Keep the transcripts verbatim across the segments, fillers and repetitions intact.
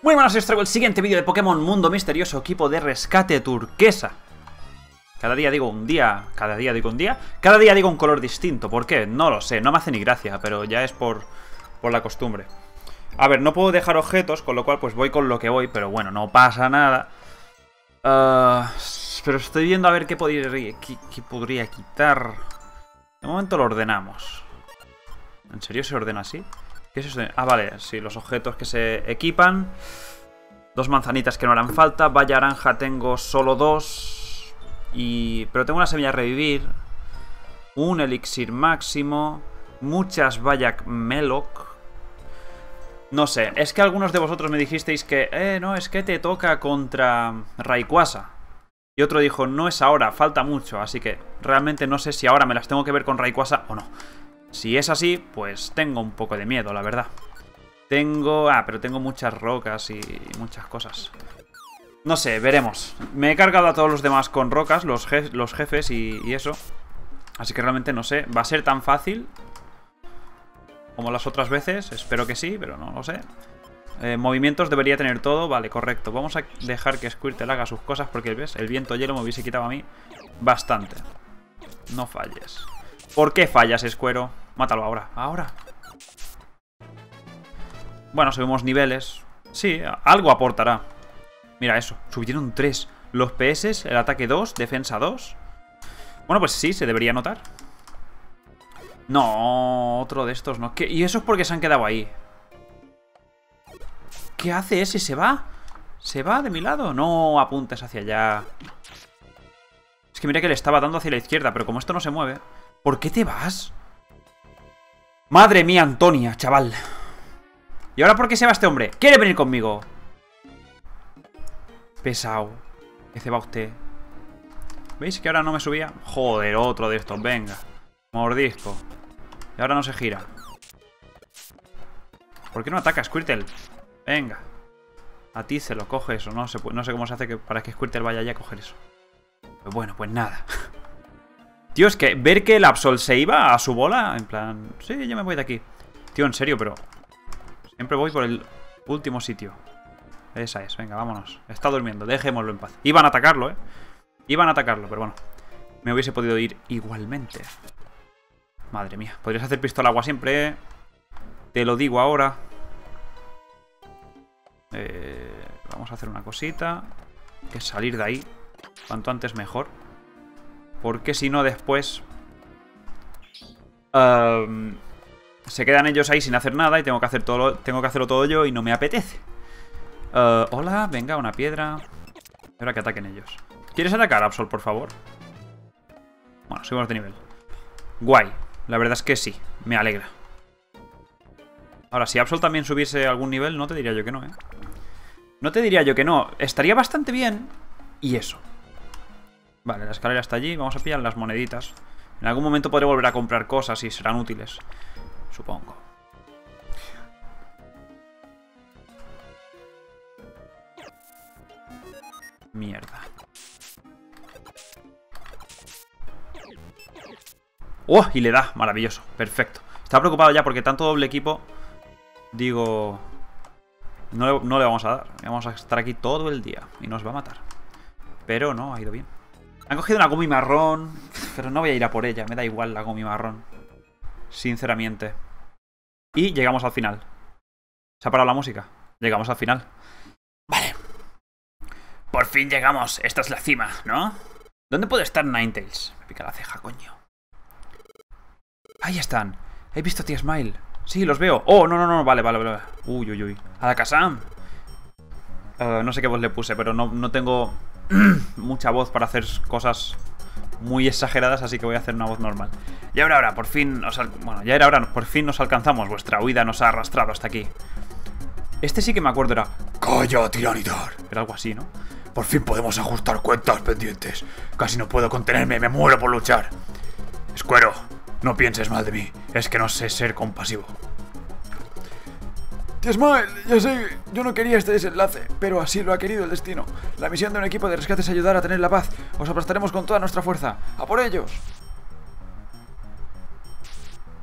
Muy buenas, os traigo el siguiente vídeo de Pokémon Mundo Misterioso, equipo de rescate turquesa. Cada día digo un día, cada día digo un día, cada día digo un color distinto. ¿Por qué? No lo sé, no me hace ni gracia, pero ya es por, por la costumbre. A ver, no puedo dejar objetos, con lo cual pues voy con lo que voy, pero bueno, no pasa nada. Uh, pero estoy viendo a ver qué podría, qué, qué podría quitar. De momento lo ordenamos. ¿En serio se ordena así? ¿Qué es eso? Ah, vale, sí, los objetos que se equipan. Dos manzanitas que no harán falta. Valla naranja tengo solo dos. Y... pero tengo una semilla de revivir. Un elixir máximo. Muchas Vayak Meloc. No sé, es que algunos de vosotros me dijisteis que... Eh, no, es que te toca contra Rayquaza. Y otro dijo, no es ahora, falta mucho. Así que realmente no sé si ahora me las tengo que ver con Rayquaza o no. Si es así, pues tengo un poco de miedo, la verdad. Tengo... Ah, pero tengo muchas rocas y muchas cosas. No sé, veremos. Me he cargado a todos los demás con rocas, los, je los jefes y, y eso. Así que realmente no sé. ¿Va a ser tan fácil como las otras veces? Espero que sí, pero no lo sé. Eh, movimientos debería tener todo. Vale, correcto. Vamos a dejar que Squirtle haga sus cosas porque, ¿ves? El viento hielo me hubiese quitado a mí bastante. No falles. ¿Por qué fallas, Escuero? Mátalo ahora. Ahora. Bueno, subimos niveles. Sí, algo aportará. Mira eso. Subieron tres. Los P S, el ataque dos, defensa dos. Bueno, pues sí, se debería notar. No, otro de estos no. ¿Qué? ¿Y eso es porque se han quedado ahí? ¿Qué hace ese? ¿Se va? ¿Se va de mi lado? No apuntes hacia allá. Es que mira que le estaba dando hacia la izquierda, pero como esto no se mueve... ¿Por qué te vas? Madre mía, Antonia, chaval. ¿Y ahora por qué se va este hombre? ¿Quiere venir conmigo? Pesado. ¿Qué se va usted? ¿Veis que ahora no me subía? Joder, otro de estos, venga. Mordisco. Y ahora no se gira. ¿Por qué no ataca Squirtle? Venga. A ti se lo coge eso. No sé, no sé cómo se hace que, para que Squirtle vaya allá a coger eso. Pues bueno, pues nada. Tío, es que ver que el Absol se iba a su bola, en plan... Sí, yo me voy de aquí. Tío, en serio, pero... siempre voy por el último sitio. Esa es, venga, vámonos. Está durmiendo, dejémoslo en paz. Iban a atacarlo, ¿eh? Iban a atacarlo, pero bueno. Me hubiese podido ir igualmente. Madre mía, podrías hacer pistola agua siempre, ¿eh? Te lo digo ahora. Eh, vamos a hacer una cosita. Que es salir de ahí. Cuanto antes mejor. Porque si no después um, se quedan ellos ahí sin hacer nada y tengo que hacer todo, tengo que hacerlo todo yo y no me apetece. uh, Hola, venga, una piedra. Ahora que ataquen ellos. ¿Quieres atacar, Absol, por favor? Bueno, subimos de nivel. Guay, la verdad es que sí, me alegra. Ahora, si Absol también subiese algún nivel, no te diría yo que no, ¿eh? No te diría yo que no, estaría bastante bien. Y eso. Vale, la escalera está allí. Vamos a pillar las moneditas. En algún momento podré volver a comprar cosas y serán útiles, supongo. Mierda. ¡Oh! Y le da. Maravilloso. Perfecto. Estaba preocupado ya porque tanto doble equipo... Digo... No le, no le vamos a dar. Vamos a estar aquí todo el día. Y nos va a matar. Pero no, ha ido bien. Han cogido una Gumi marrón, pero no voy a ir a por ella. Me da igual la Gumi marrón, sinceramente. Y llegamos al final. ¿Se ha parado la música? Llegamos al final. Vale. Por fin llegamos. Esta es la cima, ¿no? ¿Dónde puede estar Ninetales? Me pica la ceja, coño. Ahí están. He visto a tía Smile. Sí, los veo. Oh, no, no, no. Vale, vale, vale. Uy, uy, uy. Alakazam. Uh, no sé qué voz le puse, pero no, no tengo... mucha voz para hacer cosas muy exageradas, así que voy a hacer una voz normal. Y ahora, ahora, por fin nos... Bueno, ya era hora, por fin nos alcanzamos. Vuestra huida nos ha arrastrado hasta aquí. Este sí que me acuerdo era... ¡Calla, Tyranitar! Era algo así, ¿no? Por fin podemos ajustar cuentas pendientes. Casi no puedo contenerme, me muero por luchar. Escuero, no pienses mal de mí. Es que no sé ser compasivo. Tía Smile, ya sé, yo no quería este desenlace, pero así lo ha querido el destino. La misión de un equipo de rescate es ayudar a tener la paz. Os aplastaremos con toda nuestra fuerza. ¡A por ellos!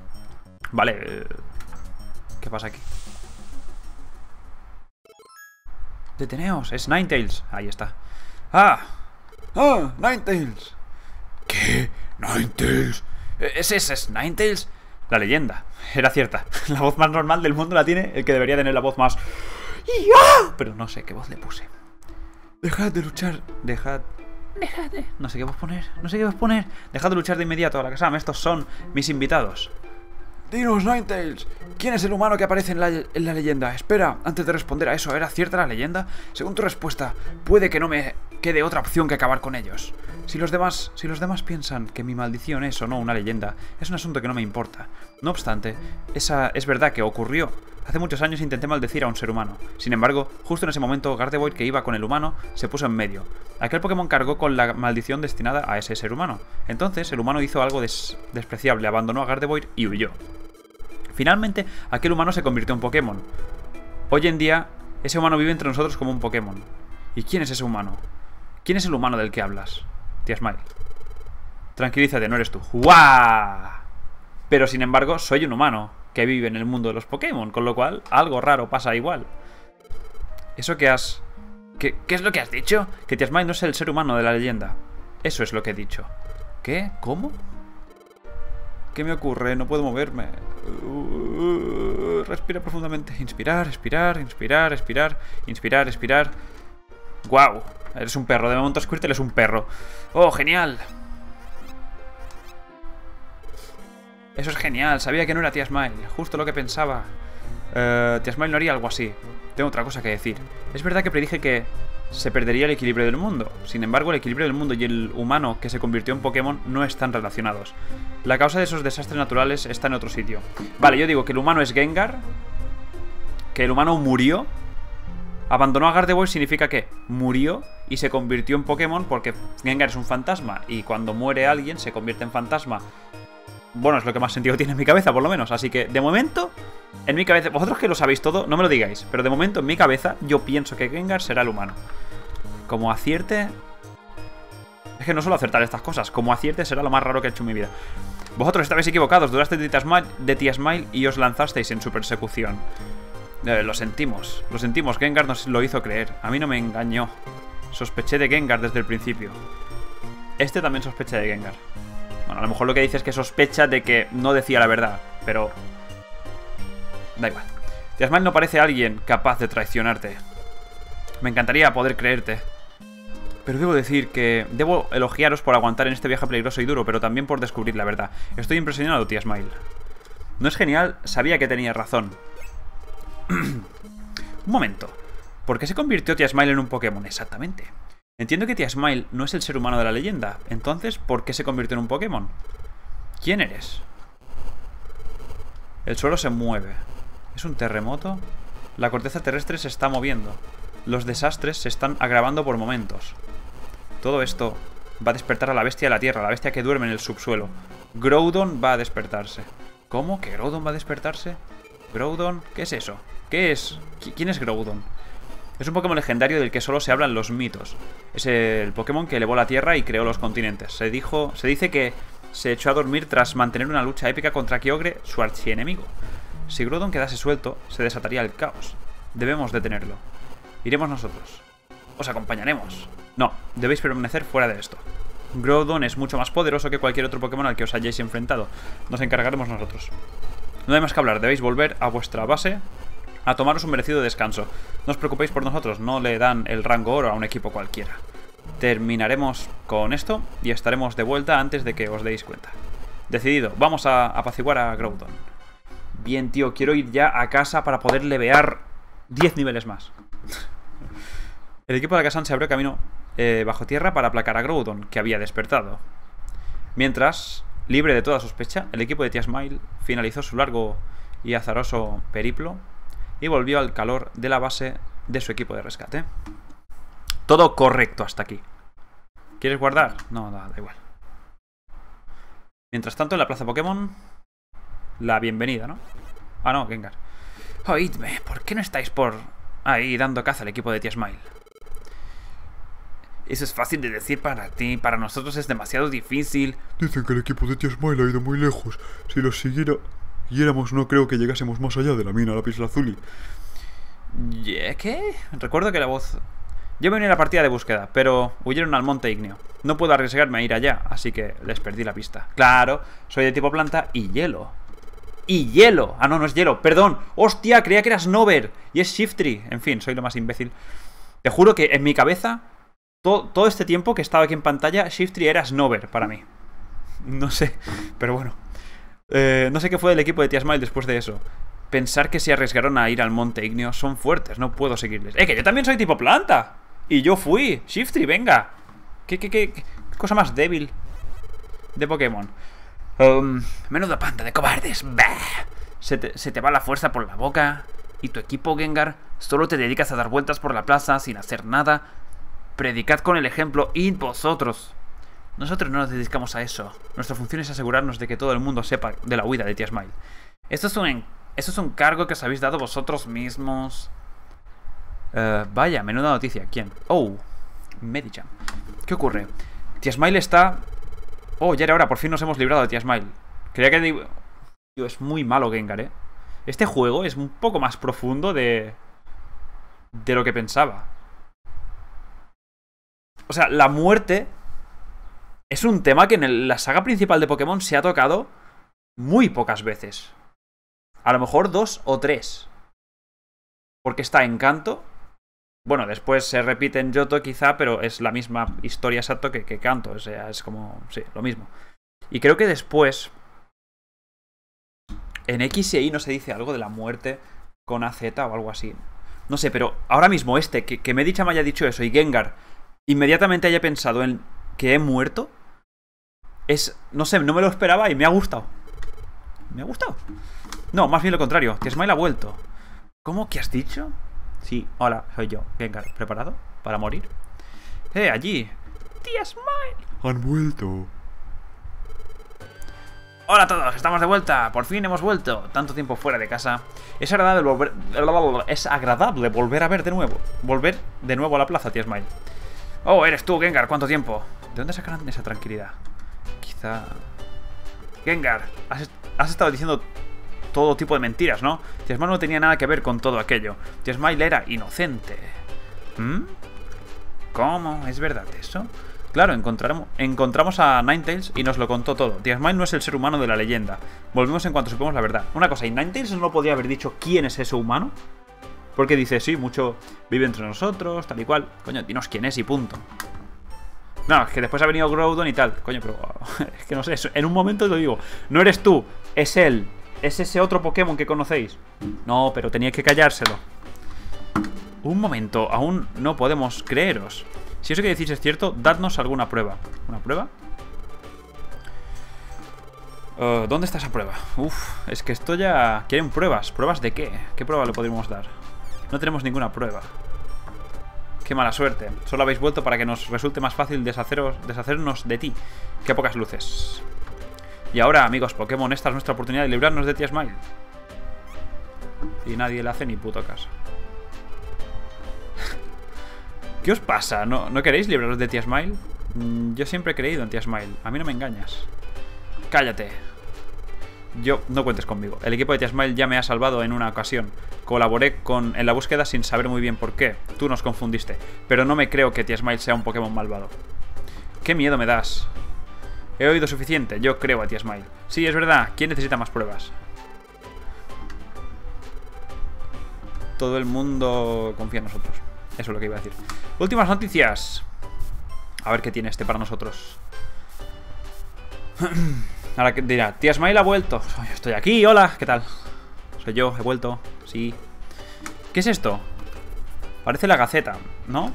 Vale. ¿Qué pasa aquí? Deteneos, es Ninetales. Ahí está. ¡Ah! ¡Ah! ¡Ninetales! ¿Qué? ¿Ninetales? ¿Ese es Ninetales? La leyenda. Era cierta. La voz más normal del mundo la tiene el que debería tener la voz más... ¡Ya! Pero no sé qué voz le puse. Dejad de luchar. Dejad... Dejad de... No sé qué voz poner. No sé qué voz poner. Dejad de luchar de inmediato a la casa. Estos son mis invitados. Dinos, Ninetales, ¿quién es el humano que aparece en la, en la leyenda? Espera, antes de responder a eso, ¿era cierta la leyenda? Según tu respuesta, puede que no me quede otra opción que acabar con ellos. Si los demás, si los demás piensan que mi maldición es o no una leyenda, es un asunto que no me importa. No obstante, esa es verdad que ocurrió. Hace muchos años intenté maldecir a un ser humano. Sin embargo, justo en ese momento, Gardevoir, que iba con el humano, se puso en medio. Aquel Pokémon cargó con la maldición destinada a ese ser humano. Entonces, el humano hizo algo des despreciable, abandonó a Gardevoir y huyó. Finalmente, aquel humano se convirtió en Pokémon. Hoy en día, ese humano vive entre nosotros como un Pokémon. ¿Y quién es ese humano? ¿Quién es el humano del que hablas? Tía Smile. Tranquilízate, no eres tú. ¡Guau! Pero sin embargo, soy un humano que vive en el mundo de los Pokémon, con lo cual algo raro pasa igual. Eso que has... ¿Qué, ¿Qué es lo que has dicho? Que Tía Smile no es el ser humano de la leyenda. Eso es lo que he dicho. ¿Qué? ¿Cómo? ¿Qué me ocurre? No puedo moverme. Uh, respira profundamente. Inspirar, expirar, inspirar, expirar, inspirar, expirar. ¡Guau! Eres un perro. De momento Squirtle es un perro. ¡Oh, genial! Eso es genial. Sabía que no era Tía Smile. Justo lo que pensaba. Uh, Tía Smile no haría algo así. Tengo otra cosa que decir. Es verdad que predije que se perdería el equilibrio del mundo. Sin embargo, el equilibrio del mundo y el humano que se convirtió en Pokémon no están relacionados. La causa de esos desastres naturales está en otro sitio. Vale, yo digo que el humano es Gengar. Que el humano murió. Abandonó a Gardevoir significa que murió y se convirtió en Pokémon porque Gengar es un fantasma. Y cuando muere alguien se convierte en fantasma. Bueno, es lo que más sentido tiene en mi cabeza, por lo menos. Así que, de momento, en mi cabeza... Vosotros que lo sabéis todo, no me lo digáis. Pero de momento, en mi cabeza, yo pienso que Gengar será el humano. Como acierte... Es que no suelo acertar estas cosas. Como acierte será lo más raro que he hecho en mi vida. Vosotros estabais equivocados. Dudaste de Tía Smile, de Tía Smile y os lanzasteis en su persecución. Eh, lo sentimos. Lo sentimos. Gengar nos lo hizo creer. A mí no me engañó. Sospeché de Gengar desde el principio. Este también sospecha de Gengar. Bueno, a lo mejor lo que dice es que sospecha de que no decía la verdad, pero... Da igual. Tía Smile no parece alguien capaz de traicionarte. Me encantaría poder creerte. Pero debo decir que debo elogiaros por aguantar en este viaje peligroso y duro, pero también por descubrir la verdad. Estoy impresionado, Tía Smile. ¿No es genial? Sabía que tenía razón. Un momento. ¿Por qué se convirtió Tía Smile en un Pokémon exactamente? Entiendo que Tía Smile no es el ser humano de la leyenda. Entonces, ¿por qué se convirtió en un Pokémon? ¿Quién eres? El suelo se mueve. ¿Es un terremoto? La corteza terrestre se está moviendo. Los desastres se están agravando por momentos. Todo esto va a despertar a la bestia de la tierra, la bestia que duerme en el subsuelo. Groudon va a despertarse. ¿Cómo? ¿Que Groudon va a despertarse? ¿Groudon? ¿Qué es eso? ¿Qué es? ¿Quién es Groudon? Es un Pokémon legendario del que solo se hablan los mitos. Es el Pokémon que elevó la Tierra y creó los continentes. Se dijo, se dice que se echó a dormir tras mantener una lucha épica contra Kyogre, su archienemigo. Si Groudon quedase suelto, se desataría el caos. Debemos detenerlo. Iremos nosotros. Os acompañaremos. No, debéis permanecer fuera de esto. Groudon es mucho más poderoso que cualquier otro Pokémon al que os hayáis enfrentado. Nos encargaremos nosotros. No hay más que hablar, debéis volver a vuestra base a tomaros un merecido descanso. No os preocupéis por nosotros, no le dan el rango oro a un equipo cualquiera. Terminaremos con esto y estaremos de vuelta antes de que os deis cuenta. Decidido, vamos a apaciguar a Groudon. Bien, tío, quiero ir ya a casa para poder levear diez niveles más. El equipo de Alakazam se abrió camino eh, bajo tierra para aplacar a Groudon, que había despertado. Mientras, libre de toda sospecha, el equipo de Tía Smile finalizó su largo y azaroso periplo y volvió al calor de la base de su equipo de rescate. Todo correcto hasta aquí. ¿Quieres guardar? No, da, da igual. Mientras tanto, en la plaza Pokémon, la bienvenida, ¿no? Ah, no, Gengar. Oídme, ¿por qué no estáis por ahí dando caza al equipo de Tía Smile? Eso es fácil de decir para ti, para nosotros es demasiado difícil. Dicen que el equipo de Tía Smile ha ido muy lejos. Si los siguiera... siguiéramos, no creo que llegásemos más allá de la mina Lapislázuli. ¿Qué? Recuerdo que la voz... Yo venía a la partida de búsqueda, pero huyeron al monte ígneo. No puedo arriesgarme a ir allá, así que les perdí la pista. Claro, soy de tipo planta y hielo. ¡Y hielo! Ah, no, no es hielo, perdón. ¡Hostia! Creía que eras Snover y es Shiftry. En fin, soy lo más imbécil. Te juro que en mi cabeza, to todo este tiempo que estaba aquí en pantalla, Shiftry era Snover para mí. No sé, pero bueno. Eh, no sé qué fue del equipo de Tiasmile después de eso. Pensar que se arriesgaron a ir al monte ígneo son fuertes, no puedo seguirles. ¡Eh, que yo también soy tipo planta! Y yo fui, Shiftry, venga. ¿Qué, qué, qué, qué cosa más débil de Pokémon? Um, menuda panda de cobardes. Bah. Se te, se te va la fuerza por la boca. Y tu equipo, Gengar, solo te dedicas a dar vueltas por la plaza sin hacer nada. Predicad con el ejemplo y vosotros. Nosotros no nos dedicamos a eso. Nuestra función es asegurarnos de que todo el mundo sepa de la huida de Tiasmile. Esto es un, esto es un cargo que os habéis dado vosotros mismos. Uh, vaya, menuda noticia. ¿Quién? Oh, Medicham. ¿Qué ocurre? Tiasmile está... Oh, ya era hora, por fin nos hemos librado de Tiasmile. Creía que... Tío, es muy malo Gengar, ¿eh? Este juego es un poco más profundo de... De lo que pensaba. O sea, la muerte... Es un tema que en el, la saga principal de Pokémon se ha tocado muy pocas veces. A lo mejor dos o tres. Porque está en Kanto. Bueno, después se repite en Johto quizá, pero es la misma historia exacta que, que Kanto. O sea, es como... Sí, lo mismo. Y creo que después... En X y Y no se dice algo de la muerte con A Z o algo así. No sé, pero ahora mismo este, que, que Medicham me haya dicho eso y Gengar inmediatamente haya pensado en que he muerto, es... No sé, no me lo esperaba y me ha gustado. Me ha gustado. No, más bien lo contrario. Tiasmile ha vuelto. ¿Cómo que has dicho? Sí, hola, soy yo, Gengar. ¿Preparado para morir? ¡Eh, allí! ¡Tiasmile! Han vuelto. Hola a todos, estamos de vuelta. Por fin hemos vuelto. Tanto tiempo fuera de casa. Es agradable volver... Es agradable volver a ver de nuevo. Volver de nuevo a la plaza, Tiasmile. Oh, eres tú, Gengar. ¿Cuánto tiempo? ¿De dónde sacarán esa tranquilidad? Quizá... Gengar, has, has estado diciendo... todo tipo de mentiras, ¿no? Tiasmile no tenía nada que ver con todo aquello. Tiasmile era inocente. ¿Mm? ¿Cómo? ¿Es verdad eso? Claro, encontramos, encontramos a Ninetales y nos lo contó todo. Tiasmile no es el ser humano de la leyenda. Volvemos en cuanto supimos la verdad. Una cosa, ¿y Ninetales no podía haber dicho quién es ese humano? Porque dice, sí, mucho vive entre nosotros, tal y cual. Coño, dinos quién es y punto. No, es que después ha venido Groudon y tal. Coño, pero... es que no sé, en un momento lo digo. No eres tú, es él. ¿Es ese otro Pokémon que conocéis? No, pero teníais que callárselo. Un momento, aún no podemos creeros. Si eso que decís es cierto, dadnos alguna prueba. ¿Una prueba? Uh, ¿Dónde está esa prueba? Uf, es que esto ya... Quieren pruebas. ¿Pruebas de qué? ¿Qué prueba le podríamos dar? No tenemos ninguna prueba. Qué mala suerte. Solo habéis vuelto para que nos resulte más fácil deshaceros, deshacernos de ti. Qué pocas luces. Y ahora, amigos Pokémon, esta es nuestra oportunidad de librarnos de Tiasmile. Y nadie le hace ni puto caso. ¿Qué os pasa? ¿No, ¿no queréis libraros de Tiasmile? Mm, yo siempre he creído en Tiasmile. A mí no me engañas. Cállate. Yo, no cuentes conmigo. El equipo de Tiasmile ya me ha salvado en una ocasión. Colaboré con, en la búsqueda sin saber muy bien por qué. Tú nos confundiste. Pero no me creo que Tiasmile sea un Pokémon malvado. ¡Qué miedo me das! He oído suficiente, yo creo a Tiasmile. Sí, es verdad, ¿quién necesita más pruebas? Todo el mundo confía en nosotros. Eso es lo que iba a decir. Últimas noticias. A ver qué tiene este para nosotros. Ahora que dirá, Tiasmile ha vuelto. Estoy aquí, hola, ¿qué tal? Soy yo, he vuelto, sí. ¿Qué es esto? Parece la Gaceta, ¿no?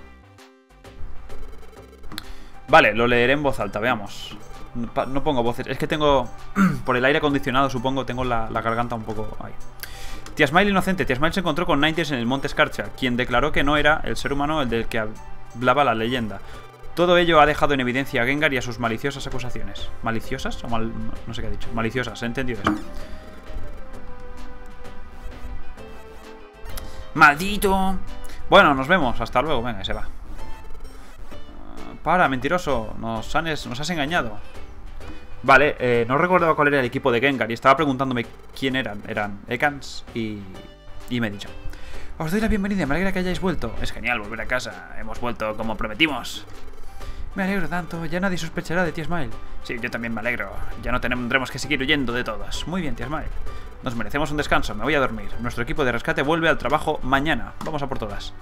Vale, lo leeré en voz alta, veamos. No, no pongo voces, es que tengo... por el aire acondicionado, supongo, tengo la, la garganta un poco... Ahí. Tiasmile inocente. Tiasmile se encontró con Ninetales en el Monte Scarcha, quien declaró que no era el ser humano el del que hablaba la leyenda. Todo ello ha dejado en evidencia a Gengar y a sus maliciosas acusaciones. ¿Maliciosas? O mal... no sé qué ha dicho. Maliciosas, he entendido eso. ¡Maldito! Bueno, nos vemos. Hasta luego. Venga, se va. Para, mentiroso. Nos, han es... nos has engañado. Vale, eh, no recuerdo cuál era el equipo de Gengar y estaba preguntándome quién eran. Eran Ekans y... y Medicham. Os doy la bienvenida, me alegra que hayáis vuelto. Es genial volver a casa, hemos vuelto como prometimos. Me alegro tanto, ya nadie sospechará de tía Smile. Sí, yo también me alegro, ya no tendremos que seguir huyendo de todas. Muy bien, tía Smile. Nos merecemos un descanso, me voy a dormir. Nuestro equipo de rescate vuelve al trabajo mañana. Vamos a por todas.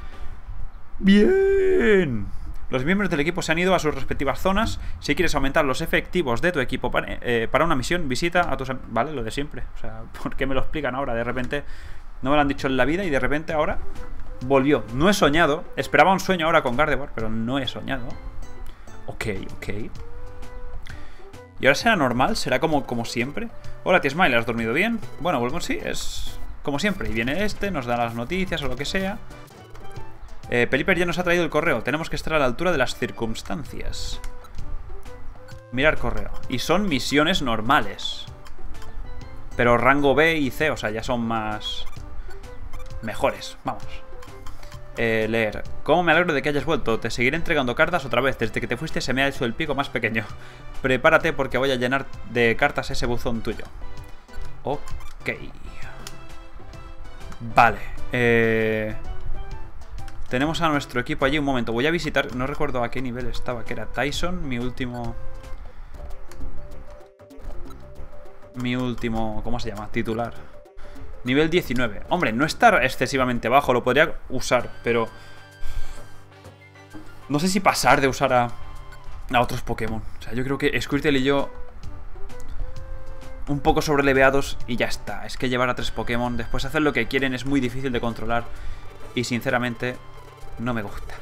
Bien. Los miembros del equipo se han ido a sus respectivas zonas. Si quieres aumentar los efectivos de tu equipo para, eh, para una misión, visita a tus... Vale, lo de siempre. O sea, ¿por qué me lo explican ahora? De repente no me lo han dicho en la vida y de repente ahora volvió. No he soñado. Esperaba un sueño ahora con Gardevoir, pero no he soñado. Ok, ok. ¿Y ahora será normal? ¿Será como, como siempre? Hola, tía Smile, ¿has dormido bien? Bueno, bueno, sí, es como siempre. Y viene este, nos da las noticias o lo que sea. Eh, Pelipper ya nos ha traído el correo. Tenemos que estar a la altura de las circunstancias. Mirar correo. Y son misiones normales. Pero rango B y C, o sea, ya son más... mejores, vamos. Eh, leer. ¿Cómo me alegro de que hayas vuelto? Te seguiré entregando cartas otra vez. Desde que te fuiste se me ha hecho el pico más pequeño. Prepárate porque voy a llenar de cartas ese buzón tuyo. Ok. Vale. Eh... Tenemos a nuestro equipo allí. Un momento, voy a visitar... No recuerdo a qué nivel estaba. Que era Tyson, mi último... Mi último... ¿Cómo se llama? Titular. Nivel diecinueve. Hombre, no está excesivamente bajo. Lo podría usar, pero... No sé si pasar de usar a... A otros Pokémon. O sea, yo creo que Squirtle y yo... Un poco sobreleveados y ya está. Es que llevar a tres Pokémon, después hacer lo que quieren es muy difícil de controlar. Y sinceramente... No me gusta.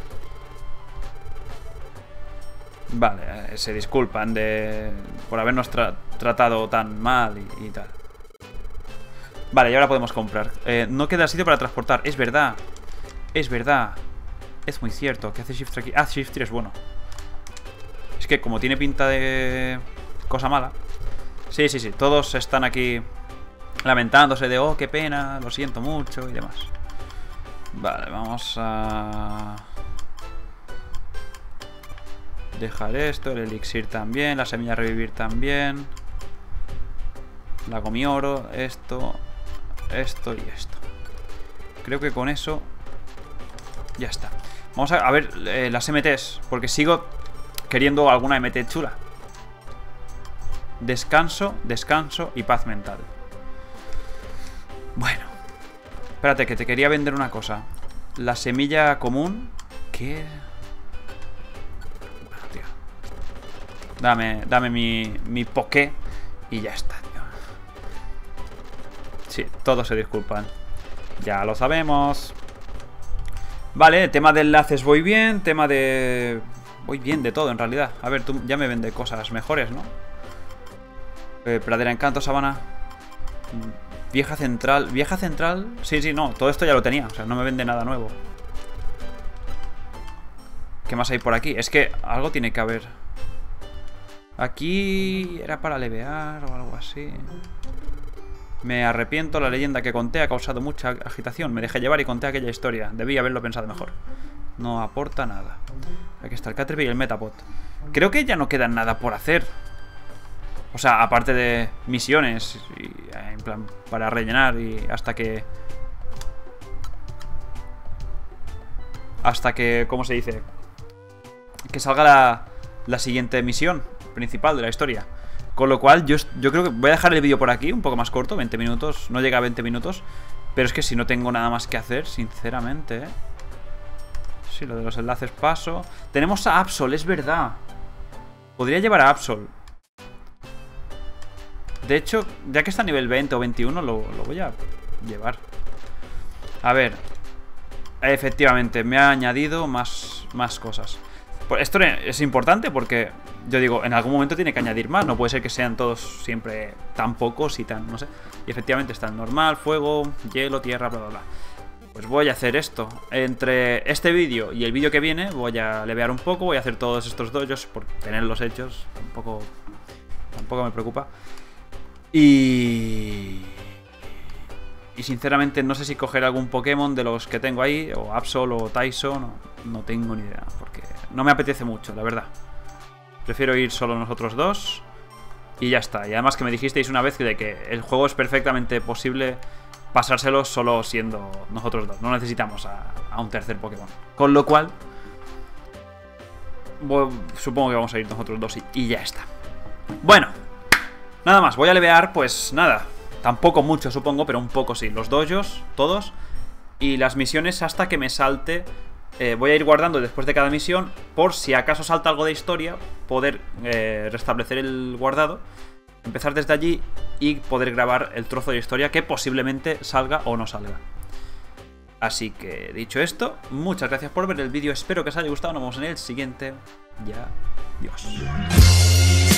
Vale, eh, se disculpan de por habernos tra tratado tan mal y, y tal. Vale, y ahora podemos comprar. Eh, no queda sitio para transportar. Es verdad. Es verdad. Es muy cierto. ¿Qué hace Shift aquí? Ah, Shift es bueno. Es que como tiene pinta de cosa mala. Sí, sí, sí. Todos están aquí lamentándose de, oh, qué pena, lo siento mucho y demás. Vale, vamos a... dejar esto, el elixir también, la semilla revivir también. La gomioro, esto, esto y esto. Creo que con eso ya está. Vamos a, a ver eh, las M Ts, porque sigo queriendo alguna M T chula. Descanso, descanso y paz mental. Bueno. Espérate, que te quería vender una cosa. La semilla común. ¿Qué? Bueno, tío. Dame, dame mi, mi Poké y ya está, tío. Sí, todos se disculpan. Ya lo sabemos. Vale, tema de enlaces voy bien. Tema de... Voy bien de todo, en realidad. A ver, tú ya me vende cosas mejores, ¿no? Eh, pradera encanto, sabana... Vieja central, vieja central. Sí, sí, no, todo esto ya lo tenía. O sea, no me vende nada nuevo. ¿Qué más hay por aquí? Es que algo tiene que haber. Aquí era para levear o algo así. Me arrepiento, la leyenda que conté ha causado mucha agitación. Me dejé llevar y conté aquella historia. Debí haberlo pensado mejor. No aporta nada. Aquí está el Caterpie y el Metapod. Creo que ya no queda nada por hacer. O sea, aparte de misiones y, en plan, para rellenar y hasta que... Hasta que, ¿cómo se dice? Que salga la, la siguiente misión principal de la historia. Con lo cual, yo, yo creo que voy a dejar el vídeo por aquí, un poco más corto, veinte minutos. No llega a veinte minutos. Pero es que si no tengo nada más que hacer, sinceramente, ¿eh? Sí, lo de los enlaces paso. Tenemos a Absol, es verdad. Podría llevar a Absol. De hecho, ya que está a nivel veinte o veintiuno, lo, lo voy a llevar. A ver. Efectivamente, me ha añadido más, más cosas. Pues esto es importante porque, yo digo, en algún momento tiene que añadir más. No puede ser que sean todos siempre tan pocos y tan, no sé. Y efectivamente está el normal, fuego, hielo, tierra, bla, bla, bla. Pues voy a hacer esto. Entre este vídeo y el vídeo que viene voy a levear un poco. Voy a hacer todos estos dojos por tenerlos hechos. Tampoco, tampoco me preocupa. Y... Y sinceramente no sé si coger algún Pokémon de los que tengo ahí, o Absol o Tyson, no, no tengo ni idea, porque no me apetece mucho, la verdad. Prefiero ir solo nosotros dos y ya está. Y además que me dijisteis una vez que, de que el juego es perfectamente posible pasárselo solo siendo nosotros dos. No necesitamos a, a un tercer Pokémon. Con lo cual, bueno, supongo que vamos a ir nosotros dos y, y ya está. Bueno, nada más. Voy a levear, pues nada. Tampoco mucho, supongo, pero un poco sí. Los dojos, todos. Y las misiones hasta que me salte. eh, Voy a ir guardando después de cada misión, por si acaso salta algo de historia, poder eh, restablecer el guardado, empezar desde allí y poder grabar el trozo de historia que posiblemente salga o no salga. Así que, dicho esto, muchas gracias por ver el vídeo. Espero que os haya gustado. Nos vemos en el siguiente. Ya, adiós.